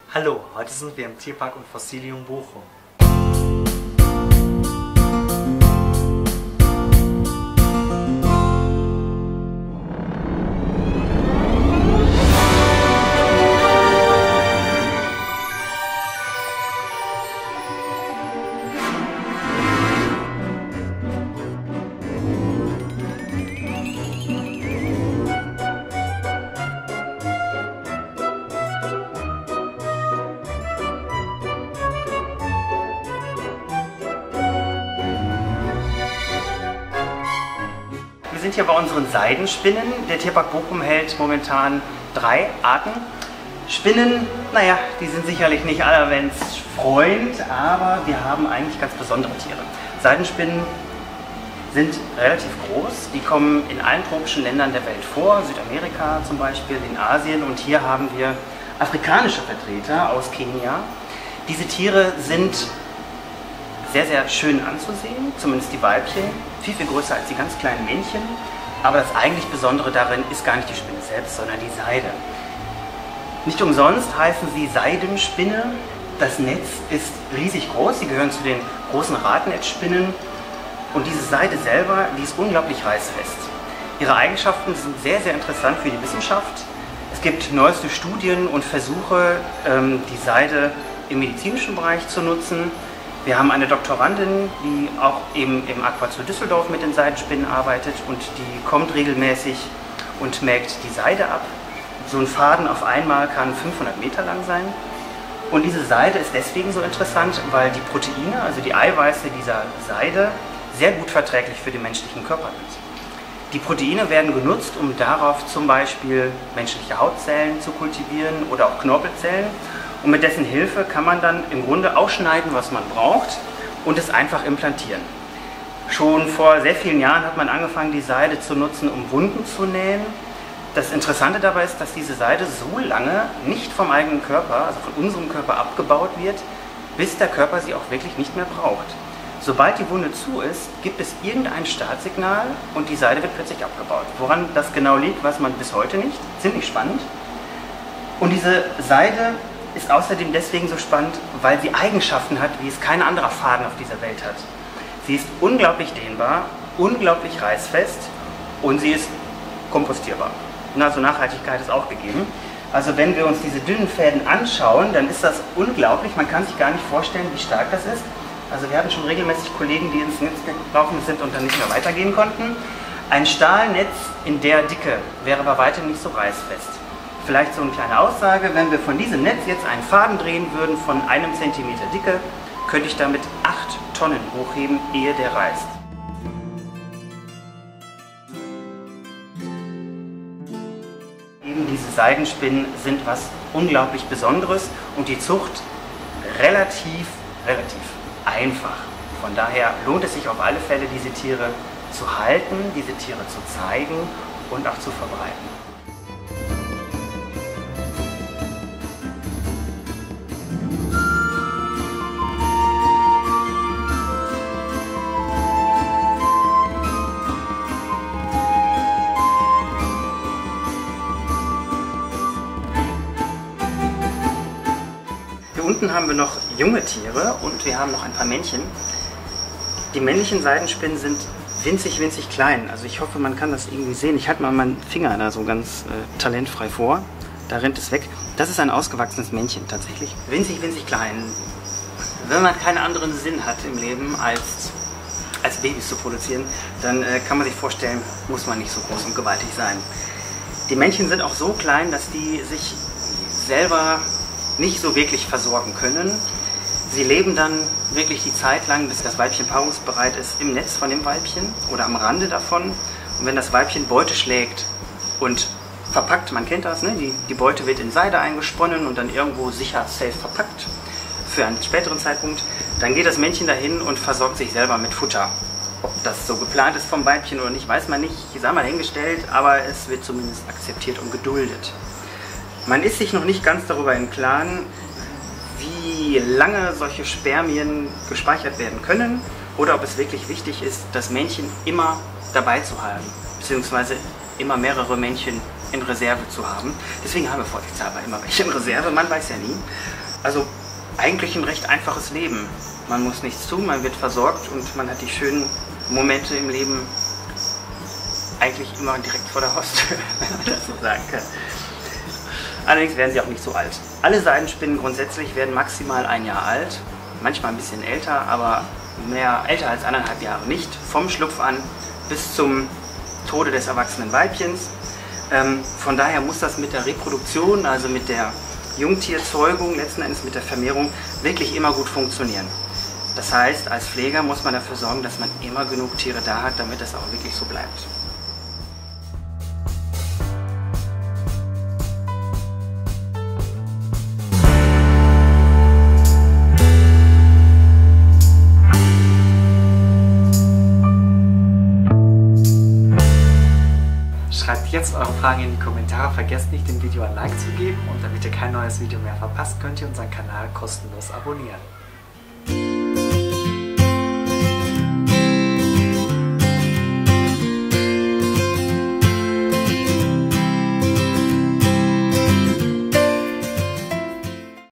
Hallo, heute sind wir im Tierpark und Fossilium Bochum. Wir sind hier bei unseren Seidenspinnen. Der Tierpark Bochum hält momentan 3 Arten. Spinnen, naja, die sind sicherlich nicht allerwelts Freund, aber wir haben eigentlich ganz besondere Tiere. Seidenspinnen sind relativ groß. Die kommen in allen tropischen Ländern der Welt vor, Südamerika zum Beispiel, in Asien, und hier haben wir afrikanische Vertreter aus Kenia. Diese Tiere sind sehr, sehr schön anzusehen, zumindest die Weibchen, viel, viel größer als die ganz kleinen Männchen. Aber das eigentlich Besondere darin ist gar nicht die Spinne selbst, sondern die Seide. Nicht umsonst heißen sie Seidenspinne. Das Netz ist riesig groß, sie gehören zu den großen Radnetzspinnen. Und diese Seide selber, die ist unglaublich reißfest. Ihre Eigenschaften sind sehr, sehr interessant für die Wissenschaft. Es gibt neueste Studien und Versuche, die Seide im medizinischen Bereich zu nutzen. Wir haben eine Doktorandin, die auch eben im Aquazoo Düsseldorf mit den Seidenspinnen arbeitet, und die kommt regelmäßig und mägt die Seide ab. So ein Faden auf einmal kann 500 Meter lang sein. Und diese Seide ist deswegen so interessant, weil die Proteine, also die Eiweiße dieser Seide, sehr gut verträglich für den menschlichen Körper sind. Die Proteine werden genutzt, um darauf zum Beispiel menschliche Hautzellen zu kultivieren oder auch Knorpelzellen. Und mit dessen Hilfe kann man dann im Grunde ausschneiden, was man braucht, und es einfach implantieren. Schon vor sehr vielen Jahren hat man angefangen, die Seide zu nutzen, um Wunden zu nähen. Das Interessante dabei ist, dass diese Seide so lange nicht vom eigenen Körper, also von unserem Körper, abgebaut wird, bis der Körper sie auch wirklich nicht mehr braucht. Sobald die Wunde zu ist, gibt es irgendein Startsignal und die Seide wird plötzlich abgebaut. Woran das genau liegt, weiß man bis heute nicht. Ziemlich spannend. Und diese Seide ist außerdem deswegen so spannend, weil sie Eigenschaften hat, wie es kein anderer Faden auf dieser Welt hat. Sie ist unglaublich dehnbar, unglaublich reißfest und sie ist kompostierbar. Also Nachhaltigkeit ist auch gegeben. Also wenn wir uns diese dünnen Fäden anschauen, dann ist das unglaublich. Man kann sich gar nicht vorstellen, wie stark das ist. Also wir hatten schon regelmäßig Kollegen, die ins Netz gelaufen sind und dann nicht mehr weitergehen konnten. Ein Stahlnetz in der Dicke wäre bei weitem nicht so reißfest. Vielleicht so eine kleine Aussage: Wenn wir von diesem Netz jetzt einen Faden drehen würden von 1 Zentimeter Dicke, könnte ich damit 8 Tonnen hochheben, ehe der reißt. Eben diese Seidenspinnen sind was unglaublich Besonderes und die Zucht relativ einfach. Von daher lohnt es sich auf alle Fälle, diese Tiere zu halten, diese Tiere zu zeigen und auch zu verbreiten. Hier unten haben wir noch junge Tiere und wir haben noch ein paar Männchen. Die männlichen Seidenspinnen sind winzig, winzig klein. Also ich hoffe, man kann das irgendwie sehen. Ich halte mal meinen Finger da so ganz talentfrei vor. Da rennt es weg. Das ist ein ausgewachsenes Männchen tatsächlich. Winzig, winzig klein. Wenn man keinen anderen Sinn hat im Leben, als Babys zu produzieren, dann kann man sich vorstellen, muss man nicht so groß und gewaltig sein. Die Männchen sind auch so klein, dass die sich selber nicht so wirklich versorgen können. Sie leben dann wirklich die Zeit lang, bis das Weibchen paarungsbereit ist, im Netz von dem Weibchen oder am Rande davon. Und wenn das Weibchen Beute schlägt und verpackt, man kennt das, ne? Die Beute wird in Seide eingesponnen und dann irgendwo sicher, safe verpackt für einen späteren Zeitpunkt, dann geht das Männchen dahin und versorgt sich selber mit Futter. Ob das so geplant ist vom Weibchen oder nicht, weiß man nicht, sei mal hingestellt, aber es wird zumindest akzeptiert und geduldet. Man ist sich noch nicht ganz darüber im Klaren, wie lange solche Spermien gespeichert werden können oder ob es wirklich wichtig ist, das Männchen immer dabei zu haben, beziehungsweise immer mehrere Männchen in Reserve zu haben. Deswegen haben wir vorsichtshalber immer welche in Reserve, man weiß ja nie. Also eigentlich ein recht einfaches Leben. Man muss nichts tun, man wird versorgt und man hat die schönen Momente im Leben eigentlich immer direkt vor der Haustür, wenn man das so sagen kann. Allerdings werden sie auch nicht so alt. Alle Seidenspinnen grundsätzlich werden maximal 1 Jahr alt, manchmal ein bisschen älter, aber mehr älter als 1,5 Jahre nicht, vom Schlupf an bis zum Tode des erwachsenen Weibchens. Von daher muss das mit der Reproduktion, also mit der Jungtierzeugung, letzten Endes mit der Vermehrung, wirklich immer gut funktionieren. Das heißt, als Pfleger muss man dafür sorgen, dass man immer genug Tiere da hat, damit es auch wirklich so bleibt. Schreibt jetzt eure Fragen in die Kommentare, vergesst nicht, dem Video ein Like zu geben und damit ihr kein neues Video mehr verpasst, könnt ihr unseren Kanal kostenlos abonnieren.